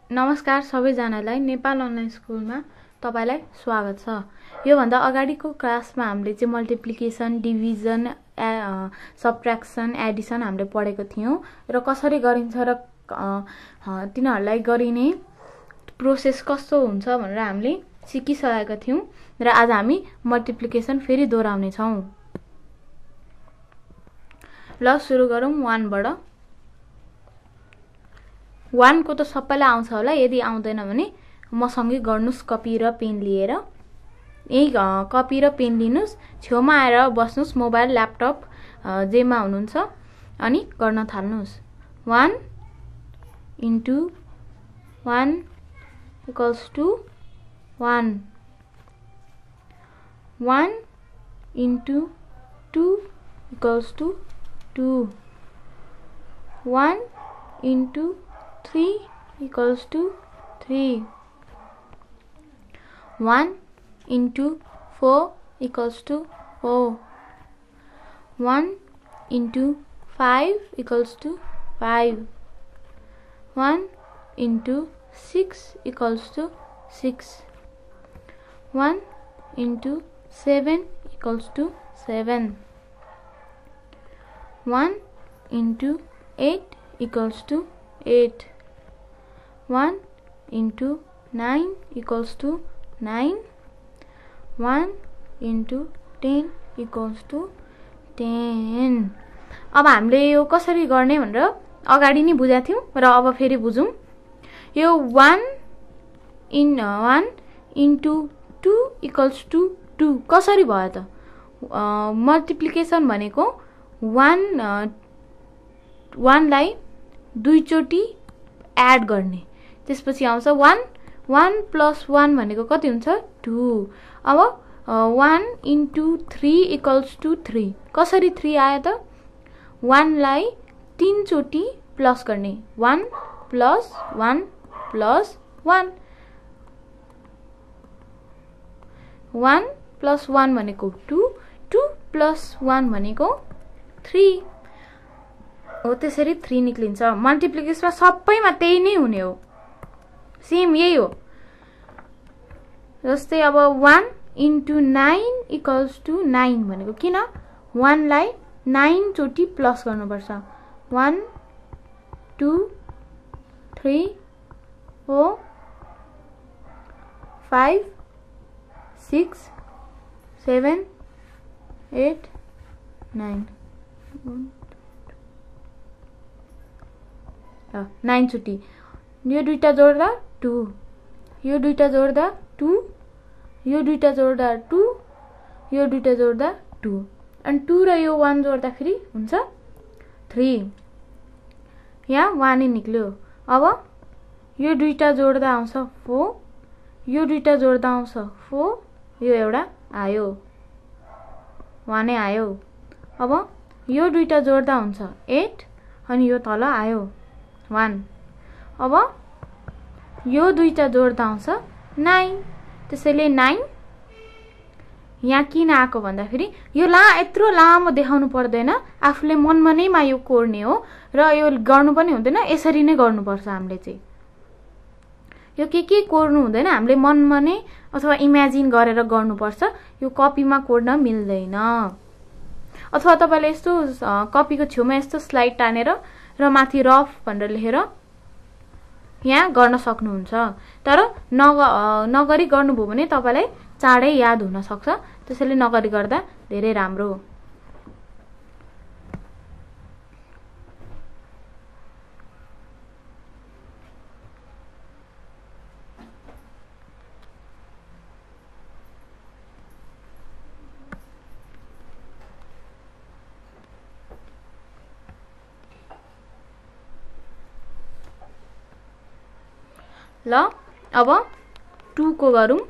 नमस्कार सबैजनालाई नेपाल अनलाइन स्कुलमा तपाईलाई स्वागत छ। यो भन्दा अगाडिको क्लासमा हामीले चाहिँ मल्टिप्लिकेसन, डिभिजन, सबट्र्याक्सन, एडिसन हामीले पढेको थियौं र कसरी गरिन्छ र तिनीहरूलाई गरिने प्रोसेस कस्तो हुन्छ भनेर हामीले सिकिसकेका थियौं र आज हामी मल्टिप्लिकेसन फेरि दोहोर्याउने छौं। ल सुरु गरौँ 1 बाट। 1 को त सबैलाई आउँछ होला, यदि आउँदैन भने मसँगै गर्नुस् कपी र पेन लिएर। यही कपी र पेन लिनुस्, छेउमा आएर बस्नुस्, मोबाइल ल्यापटप जेमा हुनुहुन्छ अनि गर्न थाल्नुस्। 1 into 1 equals to 1 1 into 2 equals to 2 1 into 3 equals to 3 1 into 4 equals to 4 1 into 5 equals to 5 1 into 6 equals to 6 1 into 7 equals to 7 1 into 8 equals to 8 1 into 9 equals to 9 1 into 10 equals to 10। अब हामीले यो कसरी गर्ने भनेर अगाडि नै बुझाएको थियौं र अब फेरि बुझौं। यो 1 into 2 equals to 2 कसरी भयो त? मल्टिप्लिकेसन भनेको 1 लाई दुई चोटी एड गर्ने, त्यसपछि आउँछ 1 1 plus 1 भनेको कति हुन्छ 2। अब 1 into 3 equals to 3 कसरी 3 आयो त? 1 लाई 3 चोटी प्लस गर्ने, 1 plus 1 plus 1 1 plus 1 भनेको 2 2 plus 1 भनेको 3 हो। त्यसरी 3 निक्लिन्छ। मल्टिप्लिकेसनमा सबैमा त्यही नै हुने हो, सेम यही हो। जस्तै अब 1 into 9 equals to 9 भनेको किन? 1 लाई 9 चोटी प्लस गर्नुपर्छ, 1 2 3 4 5 6 7 8 9 9 चोटी। यो दुईटा जोड्दा 2, यो दुईटा जोड्दा 2, यो दुईटा जोड्दा 2, यो दुईटा जोड्दा 2 अनि 2 र यो 1 जोड्दा फेरि हुन्छ 3। यहाँ 1 नै निक्ल्यो। अब यो दुईटा जोड्दा आउँछ 4, यो दुईटा जोड्दा आउँछ 4, यो एउटा आयो 1 नै आयो। अब यो दुईटा जोड्दा हुन्छ 8 अनि यो तल आयो 1। अब यो दुईटा जोड्दा आउँछ 9, त्यसैले 9 यहाँ किन आको भन्दा फेरि यो यत्रो लामो देखाउनु पर्दैन, आफूले मनमनैमा यो कोर्ने हो र यो गर्नु पनि हुँदैन, यसरी नै गर्नुपर्छ। हामीले चाहिँ यो के कोर्नु हुँदैन, हामीले मनमनै अथवा इमेजिन गरेर गर्नुपर्छ। यो कपीमा कोर्न मिल्दैन। अथवा तपाईले यस्तो कपीको छेउमा यस्तो स्लाइड तानेर र माथि रफ भनेर लेखेर यहाँ गर्न सक्नुहुन्छ। तर नगरी गर्नुभयो भने तपाईलाई चाँडै याद हुन सक्छ, त्यसैले नगरी गर्दा धेरै राम्रो हो। ल अब 2 को गरौँ।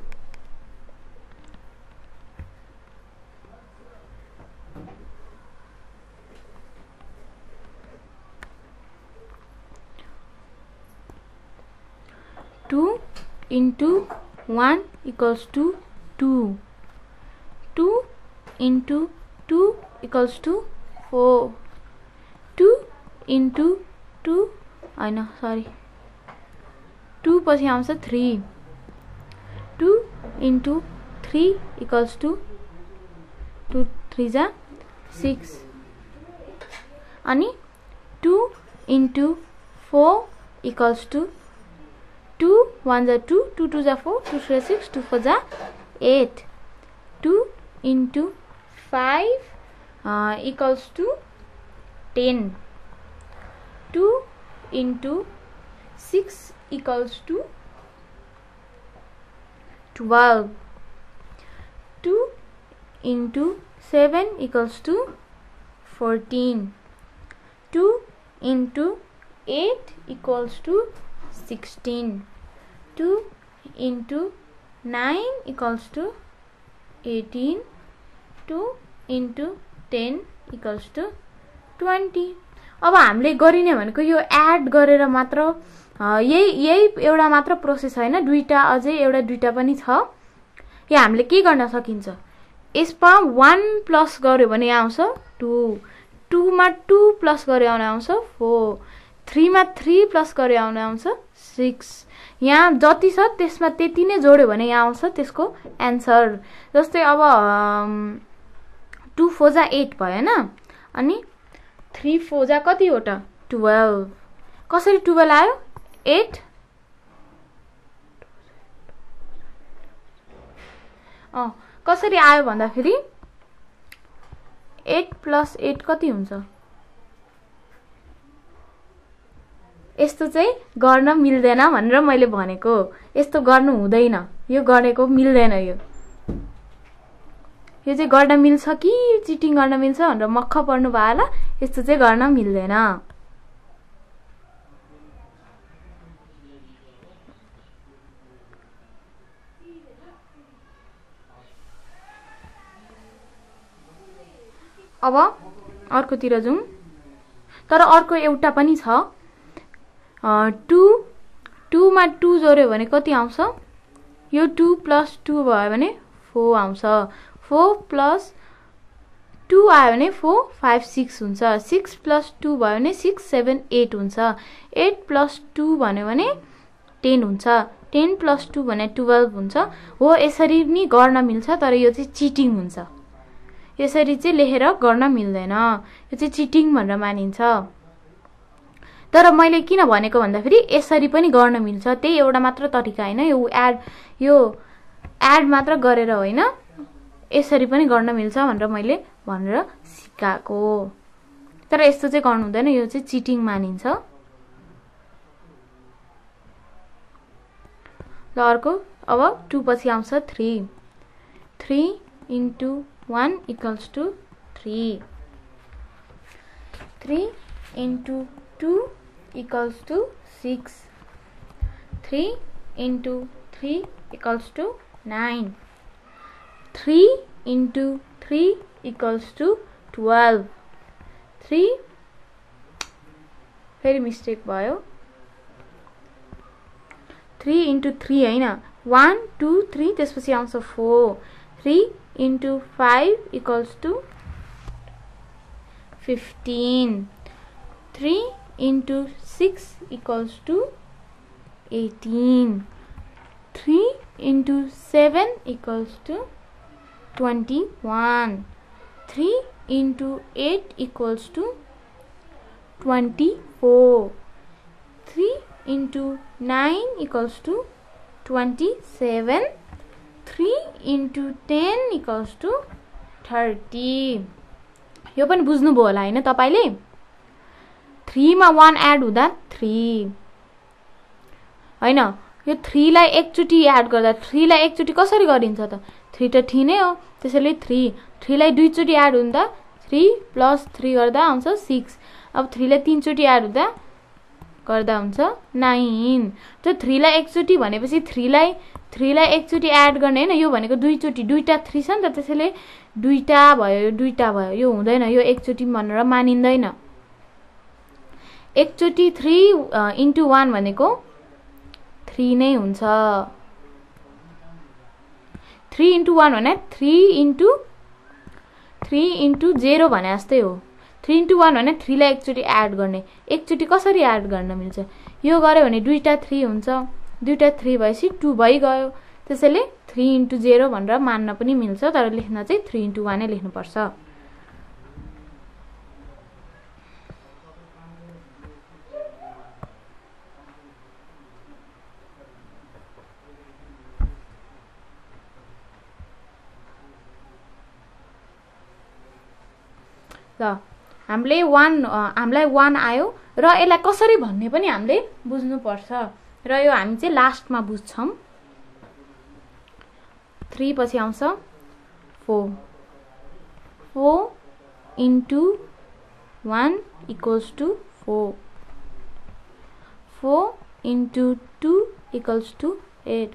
2 into 1 equals to 2 2 into 2 equals to 4 2 into 2 I know sorry 2 पछि आउँछ 3 2 into 3 equals to 2 3 जा 6 अनि 2 into 4 equals to 2 1 जा 2 2 2 जा 4 2 3 6 2 4 जा 8 2 into 5 equals to 10 2 into 6 equals to 12 2 into 7 equals to 14 2 into 8 equals to 16 2 into 9 equals to 18 2 into 10 equals to 20 अब हामीले गरिने भनेको यो एड गरेर मात्र यही एउटा मात्र प्रोसेस हैन दुईटा अझै एउटा दुईटा पनि छ यहाँ हामीले के गर्न सकिन्छ यसमा 1 प्लस गर्यो भने आउँछ 2 2 मा 2 प्लस गर्यो भने आउँछ 4 3 मा 3 प्लस गर्यो भने आउँछ 6 यहाँ जति छ त्यसमा त्यति नै जोड्यो भने यहाँ आउँछ त्यसको आन्सर जस्तै अब 2 4 जा 8 भयो हैन अनि 3 4 जा कति होटा 12 कसरी 12 आयो 8 कसरी आयो भन्दा फेरि 8 प्लस 8 कति हुन्छ यस्तो चाहिँ गर्न मिल्दैन भनेर मैले भनेको यस्तो गर्नु हुँदैन यो गरेको मिल्दैन यो चाहिँ गर्न मिल्छ कि चिटिङ गर्न मिल्छ भनेर मक्ख पर्नु भयो होला यस्तो चाहिँ गर्न मिल्दैन अब अर्कोतिर जाउँ तर अर्को एउटा पनि छ 2 मा 2 जोड्यो भने कति आउँछ यो 2 प्लस 2 भयो भने 4 आउँछ 4 प्लस 2 आयो भने 4 5 6 हुन्छ 6 प्लस 2 भयो भने 6 7 8 हुन्छ 8 प्लस 2 भन्यो भने 10 हुन्छ 10 प्लस 2 भने 12 हुन्छ हो यसरी नि गर्न मिल्छ तर यो चाहिँ चिटिङ हुन्छ यसरी चाहिँ लेखेर गर्न मिल्दैन यो चाहिँ चिटिङ भनेर मानिन्छ तर मैले किन भनेको भन्दा फेरि यसरी पनि गर्न मिल्छ त्यही एउटा मात्र तरिका हैन यो एड मात्र गरेर होइन यसरी पनि गर्न मिल्छ भनेर सिकाएको तर यस्तो चाहिँ गर्नु हुँदैन यो चाहिँ चिटिङ मानिन्छ ल अर्को अब 2 पछि आउँछ 3 3 into 1 equals to 3 3 into 2 equals to 6 3 into 3 equals to 9 3 into 3 equals to 12 3 very mistake भयो 3 into 3 हैन 1 2 3 त्यसपछि आउँछ 4 3 into 5 equals to 15 3 into 6 equals to 18 3 into 7 equals to 21 3 into 8 equals to 24 3 into 9 equals to 27 3 into 10 equals to 30 यो पनि बुझ्नु भयो होला हैन तपाईले 3 मा 1 एड हुँदा 3 हैन यो 3 लाई एकचोटी एड गर्दा 3 लाई एकचोटी कसरी गरिन्छ त 3 त 3 नै हो त्यसैले 3 लाई दुई चोटी एड हुँदा 3 प्लस 3 गर्दा आउँछ 6 अब 3 लाई तीन चोटी एड हुँदा गर्दा हुन्छ 9 त्यो 3 लाई एकचोटी भनेपछि 3 लाई एकचोटी एड गर्ने हैन यो भनेको दुई चोटी दुईटा 3 छ नि त त्यसैले दुईटा भयो यो हुँदैन यो एकचोटी भनेर मानिँदैन एकचोटी 3 into 1 भनेको 3 नै हुन्छ 3 into 1 भने 3 into 0 भने जस्तै हो 3 into 1 भने 3 लाई एकचोटी एड गर्ने एकचोटी कसरी एड गर्न मिल्छ यो गर्यो भने दुईटा 3 हुन्छ दुईटा 3 भएपछि 2 भइगयो। त्यसैले 3 × 0 भनेर मान्न पनि मिल्छ, तर लेख्न चाहिँ 3 × 1 नै लेख्नुपर्छ। ल हामीले हामीलाई 1 आयो र यसलाई कसरी भन्ने पनि हामीले बुझ्नुपर्छ र यो हामी चाहिँ लास्टमा बुझ्छौं। 3 पछि आउँछ 4 4 × 1 = 4 4 × 2 = 8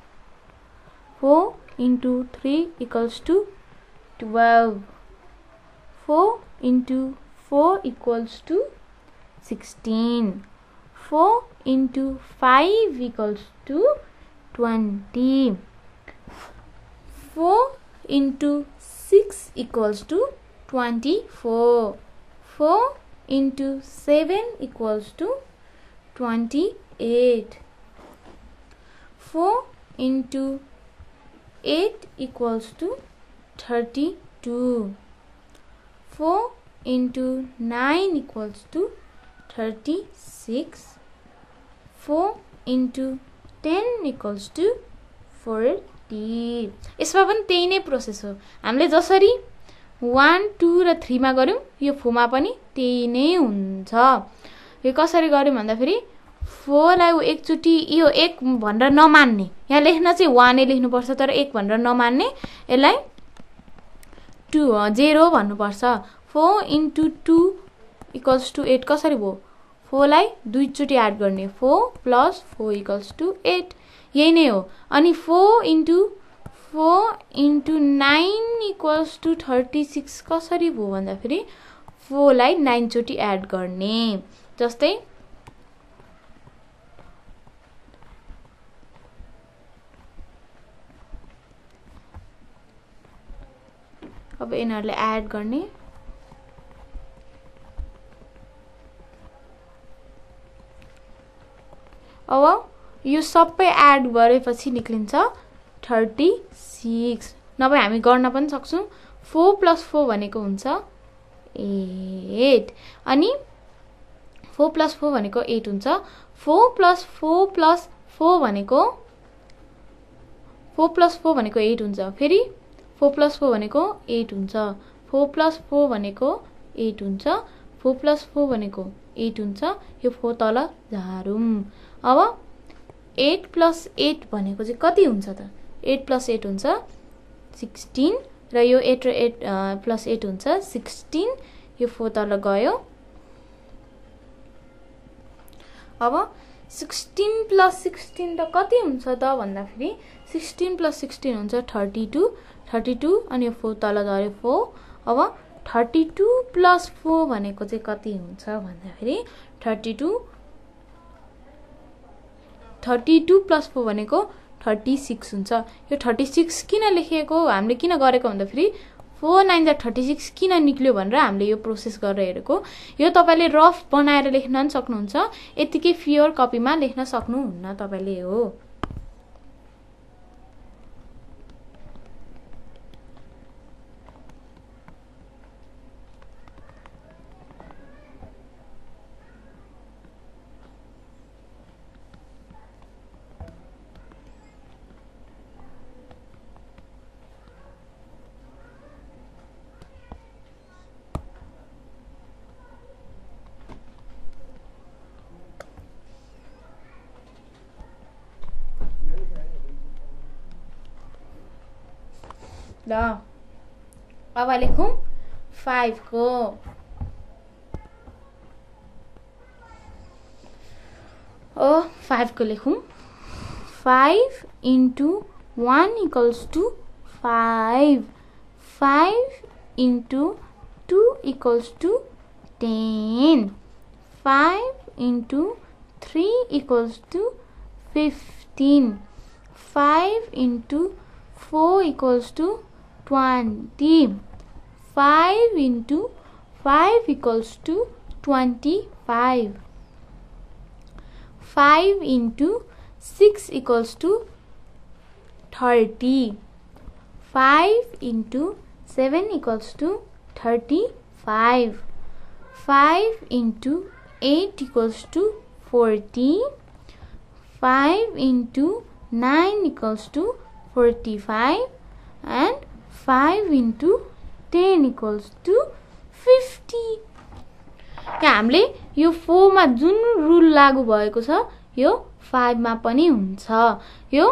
4 × 3 = 12 4 × 4 = 16 4 × 5 = 20 4 × 6 = 24 4 × 7 = 28 4 × 8 = 32 4 × 9 = 36 4 × 10 = 40। यसमा पनि त्यही नै प्रोसेस हो। हामीले जसरी 1 2 र 3 मा गर्यौं यो 4 मा पनि त्यही नै हुन्छ। यो कसरी गर्यौं भन्दाखेरि 4 लाई एकचोटी यो 1 भनेर नमान्ने, यहाँ लेख्न चाहिँ 1 नै लेख्नुपर्छ, तर 1 भनेर नमान्ने, यसलाई 0 भन्नुपर्छ। 4 × 2 = 8 कसरी भयो? 4 लाई दुईचोटी एड गर्ने, 4 + 4 = 8, यही नै हो। अनि 4 × 4 × 9 = 36 कसरी भयो भन्दाखेरि 4 लाई 9 चोटी एड गर्ने। जस्तै अब यिनीहरुले एड गर्ने, अब यो सबै एड गरेपछि निक्लिन्छ 36। नभए हामी गर्न पनि सक्छौं। 4 + 4 भनेको हुन्छ 8, अनि 4 + 4 भनेको 8 हुन्छ। 4 + 4 + 4 भनेको 4 + 4 भनेको 8 हुन्छ। फेरि 4 + 4 भनेको 8 हुन्छ। 4 + 4 भनेको 8 हुन्छ। 4 + 4 भनेको 8 हुन्छ। यो 4 तल झारौं। अब 8 + 8 भनेको चाहिँ कति हुन्छ त? 8 + 8 हुन्छ 16 र यो 8 र 8 + 8 हुन्छ 16। यो 4 तल गयो। अब 16 + 16 त कति हुन्छ त भन्दाखेरि 16 + 16 हुन्छ 32 32, अनि यो 4 तल झर्यो 4। अब 32 + 4 भनेको चाहिँ कति हुन्छ भन्दाखेरि 32 + 4 भनेको 36 हुन्छ। यो 36 किन लेखिएको, हामीले किन गरेको भन्दाखेरि 4 9 जा 36 किन निक्ल्यो भनेर हामीले यो प्रोसेस गरेर हेरेको। यो तपाईले रफ बनाएर लेख्न पनि सक्नुहुन्छ, यतिकै फ्योर कपीमा लेख्न सक्नुहुन्न तपाईले हो। ल अब लेखौं 5 को। ओ 5 को लेखौं। 5 × 1 = 5 5 × 2 = 10 5 × 3 = 15 5 × 4 = 20 5 × 5 = 25 5 × 6 equals to 30. 5 into 7 equals to 35. 5 into 8 equals to 40. 5 into 9 equals to 45. And 5 into 10 equals to 50. हामीले यो 4 मा जुन रुल लागू भएको छ यो 5 मा पनि हुन्छ. यो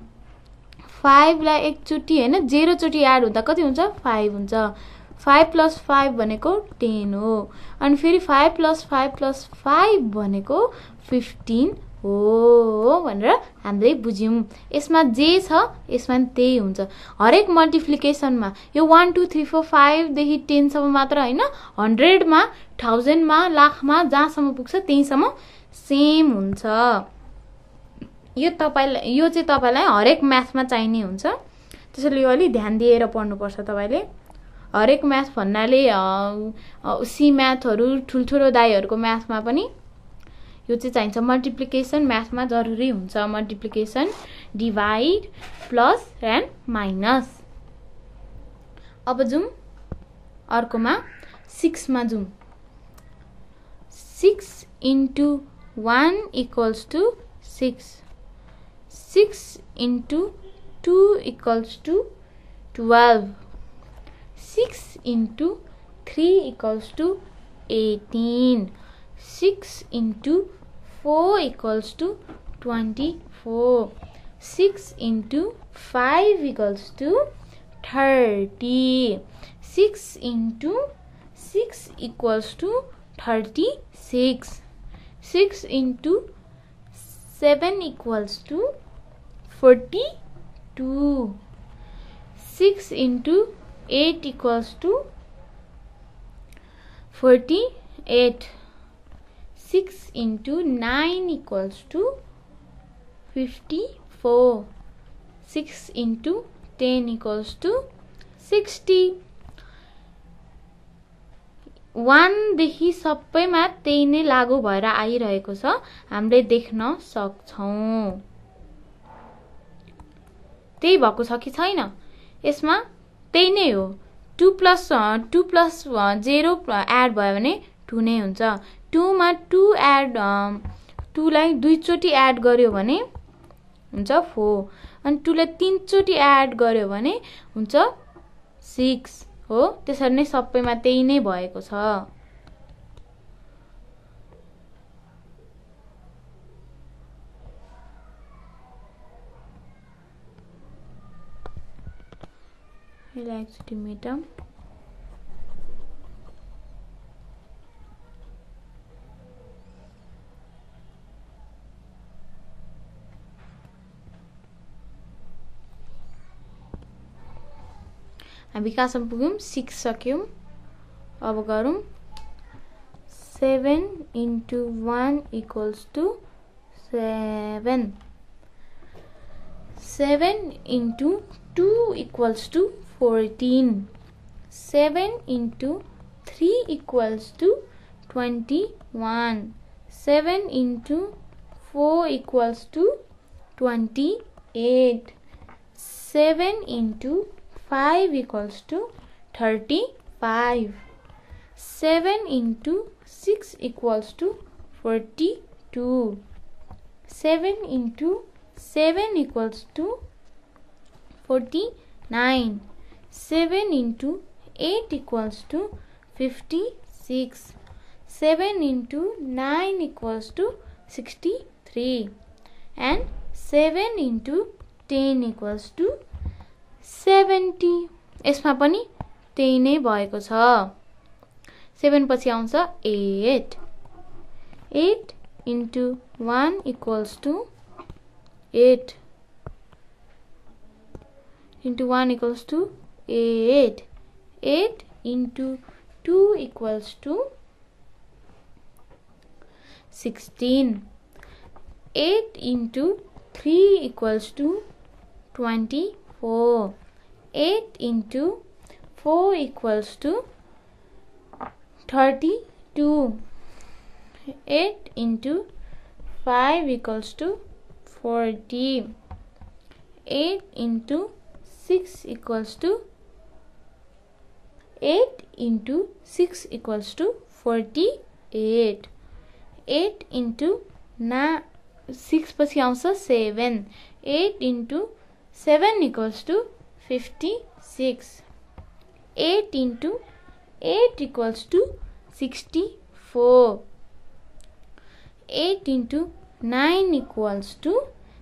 5 लाई एकचोटी हैन 0 चोटी एड हुँदा कति हुन्छ 5 हुन्छ. 5 + 5 भनेको 10 हो. अनि फेरि 5 + 5 + 5 भनेको 15 हो भनेर हामीले बुझ्यौं. यसमा जे छ यसमा त्यही हुन्छ. हरेक मल्टिप्लिकेसनमा यो 1 2 3 4 5 देखि 10 सम्म मात्र हैन 100 मा 1000 मा लाखमा जहाँसम्म पुग्छ त्यहीसम्म सेम हुन्छ. यो चाहिँ तपाईलाई हरेक म्याथमा चाहिने हुन्छ. त्यसैले यो अलि ध्यान दिएर पढ्नुपर्छ तपाईले. हरेक म्याथ भन्नाले सी म्याथहरु ठुलठुलो दाइहरुको म्याथमा पनि यो चाहिँ चाहिन्छ. मल्टिप्लिकेसन म्याथमा जरुरी हुन्छ. Multiplication, divide, plus and minus. अब जाउँ अर्कोमा 6 मा जाउँ. 6 into 1 equals to 6. 6 into 2 equals to 12. 6 into 3 equals to 18. 6 into 4 equals to 24. 6 into 5 equals to 30. 6 into 6 equals to 36. 6 into 7 equals to 42. 6 into 8 equals to 48. 6 into 9 equals to 54. 6 into 10 equals to 60. 1 देखि सबैमा त्यही नै लागू भएर आइरहेको छ. हामीले देख्न सक्छौं. त्यही भएको छ कि छैन? यसमा त्यही नै हो. 2 plus 0 एड भयो भने 2 नै हुन्छ. 2 मा 2 एड 2 लाई दुई चोटी एड गर्यो भने हुन्छ 4. अनि 2 लाई तीन चोटी एड गर्यो भने हुन्छ 6 हो. त्यसरी नै सबैमा त्यही नै भएको छ. यसलाई एकचोटी मेटौं. हामी कहाँसम्म पुग्यौं? 6 सक्यौं. अब गरौँ. 7 into 1 equals to 7. 7 into 2 equals to 14. 7 into 3 equals to 21. 7 into 4 equals to 28. 7 into 5 equals to 35. 7 into 6 equals to 42. 7 into 7 equals to 49. 7 into 8 equals to 56. 7 into 9 equals to 63. And 7 into 10 equals to 70. यसमा पनि त्यही नै भएको छ. 7 पछि आउँछ 8. 8 into 1 equals to 8. Into 1 equals to 8. 8 into 2 equals to 16. 8 into 3 equals to 24. 8 into 4 equals to 32. 8 into 5 equals to 40. 8 into 6 equals to 8 into 6 equals to 48. 8 into 6 पछि आउँछ 7. 8 into 7 equals to 56. 8 into 8 equals to 64. 8 into 9 equals to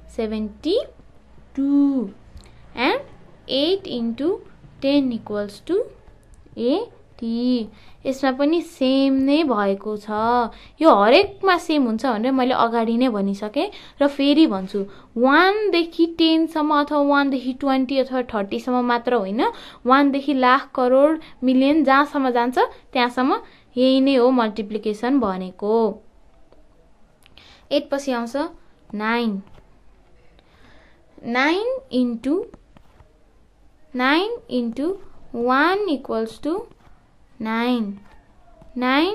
72. And 8 into 10 equals to 80. यसमा पनि same नै भएको छ। यो हरेकमा same हुन्छ भनेर मैले अगाडि नै भनिसके र फेरि भन्छु 1 देखि 10 सम्म अथवा 1 देखि 20 अथवा 30 सम्म मात्र होइन, 1 देखि लाख करोड मिलियन जहाँसम्म जान्छ त्यहाँसम्म यही नै हो मल्टिप्लिकेसन भनेको। 8 पछि आउँछ 9. 9 into 1 equals to 9. 9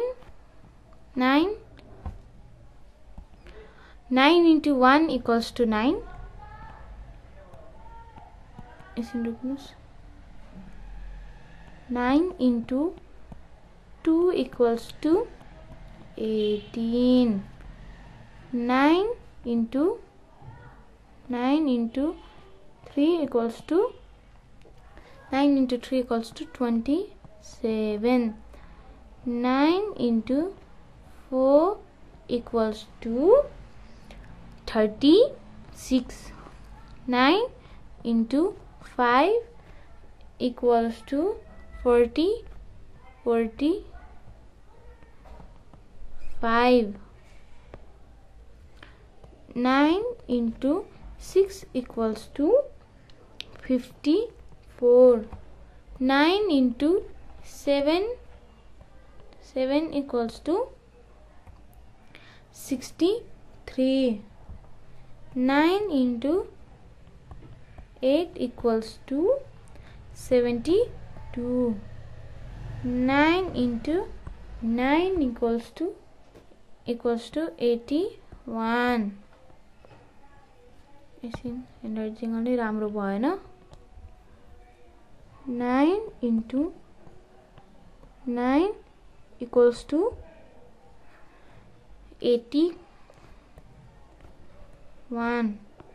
into 1 equals to 9. Listen, 9 into 2 equals to 18. 9 into 3 equals to 9 into 3 equals to 27. 9 into 4 equals to 36. 9 into 5 equals to 45. 9 into 6 equals to 54. 9 into 7 equals to 63. 9 into 8 equals to 72. 9 into 9 equals to 81. Energy अलि राम्रो भएन। 9 into 9 equals to 81.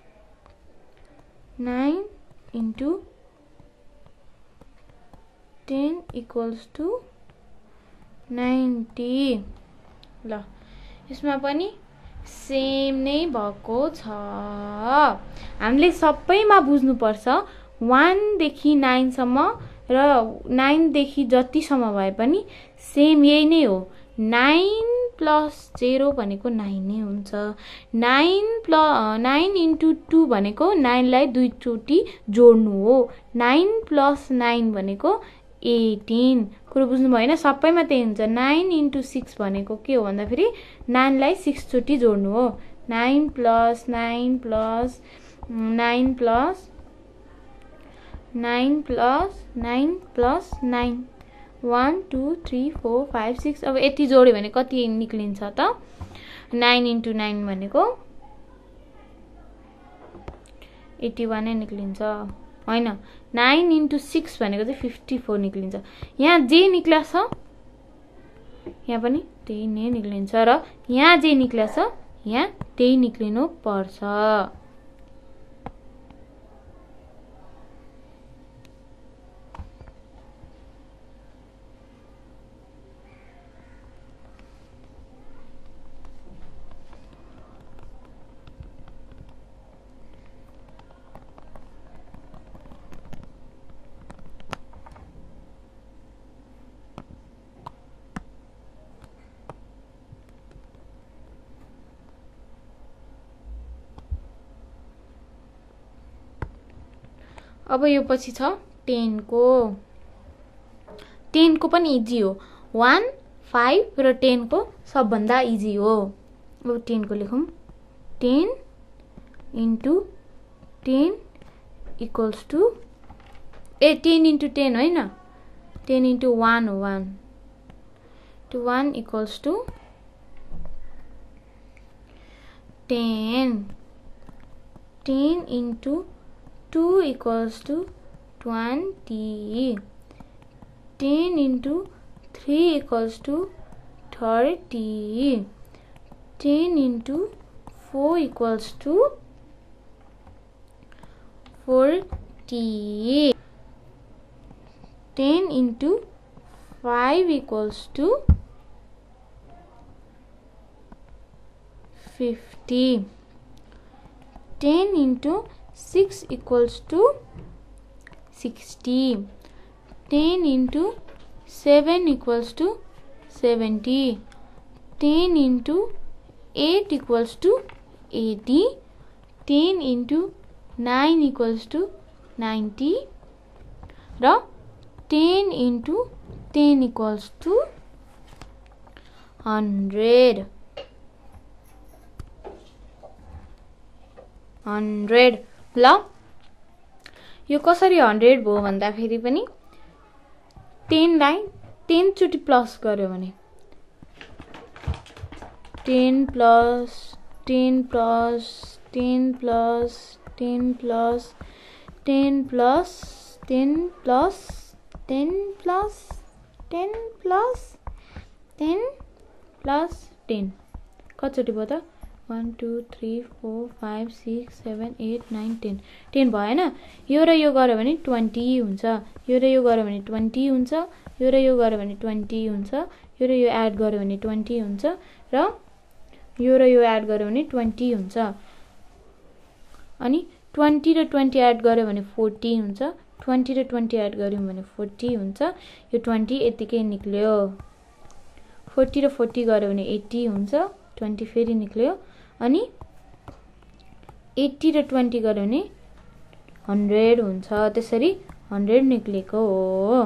9 into 10 equals to 90. ल यसमा पनि same नै भएको छ। हामीले सबैमा बुझ्नु पर्छ 1 देखि 9 सम्म र 9 देखि जतिसम्म भए पनि सेम यही नै हो। 9 प्लस 0 भनेको 9 नै हुन्छ। 9 into 2 भनेको 9 लाई दुई चोटी जोड्नु हो। 9 प्लस 9 भनेको 18। कुरो बुझ्नु भएन? सबैमा त्यही हुन्छ। 9 into 6 भनेको के हो भन्दाखेरि 9 लाई 6 चोटी जोड्नु हो। 9 plus 9 plus 9 plus 9 plus 9 plus 9 1 2 3 4 5 6। अब यति जोड्यो भने कति निक्लिन्छ त? 9 into 9 भनेको 81 नै निक्लिन्छ होइन। 9 into 6 भनेको चाहिँ 54 निक्लिन्छ। यहाँ जे निक्ला छ यहाँ पनि त्यही नै निक्लिन्छ र यहाँ जे निक्ला छ यहाँ त्यही निक्लिनु पर्छ। अब यो पछि छ 10 को। 10 को पनि इजी हो। 1 5 र 10 को सबभन्दा इजी हो। अब 10 को लेखौं। 10 into 10 equals to 10 into 10 होइन, 10 into 1 हो। 1 to 1 equals to 10. 10 into 2 equals to 20. 10 into 3 equals to 30. 10 into 4 equals to 40. 10 into 5 equals to 50. 10 into 6 equals to 60. 10 into 7 equals to 70. 10 into 8 equals to 80. 10 into 9 equals to 90. र 10 into 10 equals to 100. 100. ल यो कसरी 100 भयो भन्दा फेरि पनि 10 लाई 10 चोटी प्लस गर्यो भने 10 plus 10 plus 10 plus 10 plus 10 plus 10 plus 10 plus 10 plus 10 plus 10 कतिचोटी भयो त 1 2 3 4 5 6 7 8 9 10 10 भयो हैन यो र यो गर्यो भने 20 हुन्छ यो र यो गर्यो भने 20 हुन्छ यो र यो गर्यो भने 20 हुन्छ यो र यो एड गर्यो भने 20 हुन्छ र यो र यो एड गर्यो भने 20 हुन्छ अनि 20 र 20 एड गर्यो भने 40 हुन्छ 20 र 20 एड गर्यौं भने 40 हुन्छ यो 20 यतिकै निक्ल्यो 40 र 40 गर्यो भने 80 हुन्छ 20 फेरि निक्ल्यो अनि 80 र 20 गर्यो भने 100 हुन्छ त्यसरी 100 निक्लेको हो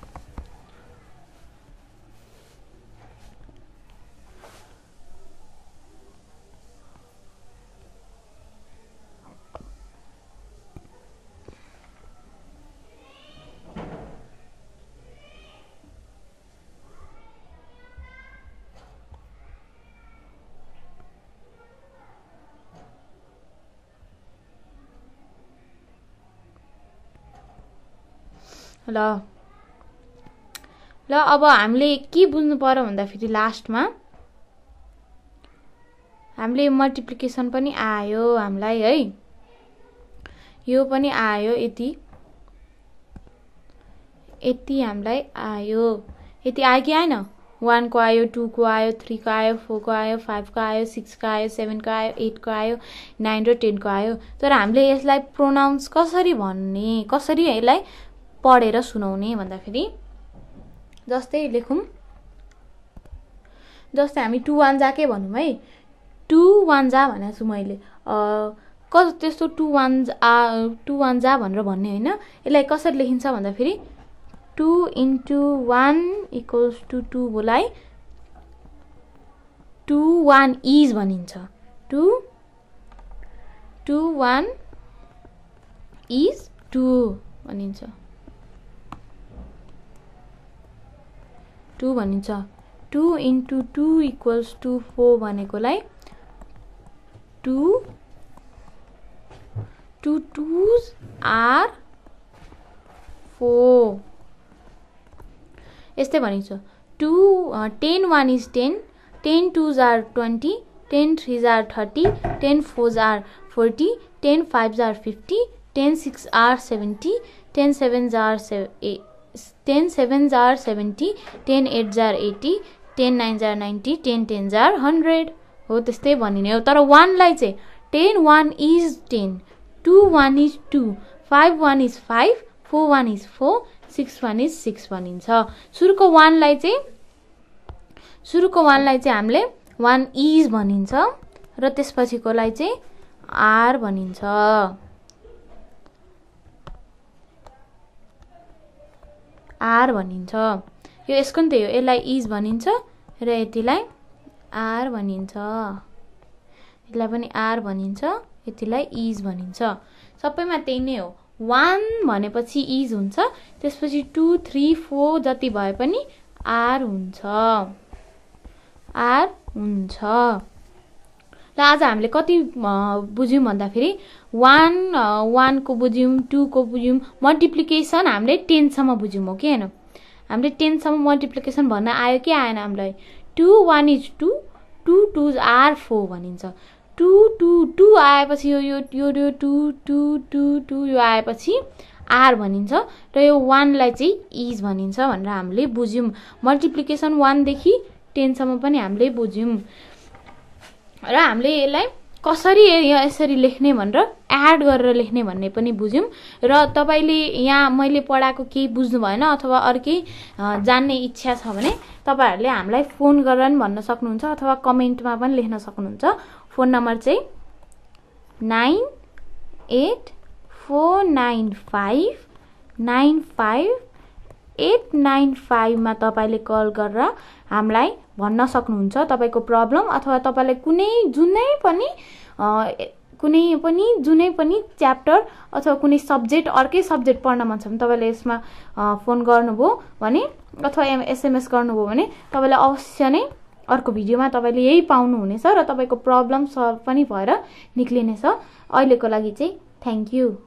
ल अब हामीले के बुझ्नु पर्यो भन्दा फेरि लास्टमा हामीले मल्टिप्लिकेसन पनि आयो हामीलाई है यो पनि आयो यति हामीलाई आयो यति आयो कि आएन 1 को आयो 2 को आयो 3 को आयो 4 को आयो 5 को आयो 6 को आयो 7 को आयो 8 को आयो 9 र 10 को आयो तर हामीले यसलाई प्रोनाउन्स कसरी भन्ने कसरी यसलाई पढेर सुनाउने भन्दा फेरि जस्तै लेखौं जस्तै हामी 2 1 जा के भनौं है 2 1 जा भनेको छु मैले कस्तो त्यस्तो 2 1 जा भनेर भन्ने हैन यसलाई कसरी लेखिन्छ भन्दा फेरि 2 into 1 equals to 2 बोलाई 2 1 is भनिन्छ 2 1 is 2 भनिन्छ 2 भनिन्छ 2 into 2 equals to 4 भनेकोलाई 2 2's are 4 यस्तै भनिन्छ 10 1 is 10 10 2's are 20 10 3's are 30 10 4's are 40 10 5's are 50 10 6's are 70 10 7's are 10 7's are 70 10 8's are 80 10 9's are 90 10 10's are 100 हो त्यस्तै भनिने हो तर 1 लाई चाहिँ 10 1 is 10 2 1 is 2 5 1 is 5 4 1 is 4 6 1 is 6 भनिन्छ सुरुको 1 लाई चाहिँ हामीले 1 is भनिन्छ र त्यसपछिकोलाई चाहिँ r भनिन्छ r भनिन्छ यो यसको नि त हो यसलाई is भनिन्छ र यतिलाई r भनिन्छ यसलाई पनि r भनिन्छ यतिलाई is भनिन्छ सबैमा त्यही नै हो 1 भनेपछि is हुन्छ त्यसपछि 2 3 4 जति भए पनि r हुन्छ ल आज हामीले कति बुझ्यौं भन्दाखेरि 1 को बुझ्यौं, 2 को बुझ्यौं, मल्टिप्लिकेसन हामीले 10 सम्म बुझ्यौं हो कि हैन। हामीले 10 सम्म मल्टिप्लिकेसन भन्न आयो कि आएन हामीलाई? 2 1 is 2, 2 2s are 4 भनिन्छ। 2 2 2 आएपछि यो 2 2 2 2 यो आएपछि आर भनिन्छ र यो 1 लाई चाहिँ इज भनिन्छ भनेर हामीले बुझ्यौं। मल्टिप्लिकेसन 1 देखि 10 सम्म पनि हामीले बुझ्यौं र हामीले यसलाई कसरी यसरी लेख्ने भनेर एड गरेर लेख्ने भन्ने पनि बुझ्यौं। र तपाईले यहाँ मैले पढाएको केही बुझ्नु भएन अथवा अर्कै जान्ने इच्छा छ भने तपाईहरुले हामीलाई फोन गरेर पनि भन्न सक्नुहुन्छ अथवा कमेन्टमा पनि लेख्न सक्नुहुन्छ। फोन नम्बर चाहिँ 9849595895 मा तपाईले कल गरेर हामीलाई भन्न सक्नुहुन्छ तपाईको प्रब्लम अथवा तपाईलाई जुनै पनि च्याप्टर अथवा कुनै सब्जेक्ट अर्कै सब्जेक्ट पढ्न मन छ भने तपाईले यसमा फोन गर्नुभयो भने अथवा एसएमएस गर्नुभयो भने तपाईले अवश्य नै अर्को भिडियोमा तपाईले यही पाउनु हुनेछ र तपाईको प्रब्लम सल्भ पनि भएर निक्लिनेछ। अहिलेको लागि चाहिँ थ्यांक यू।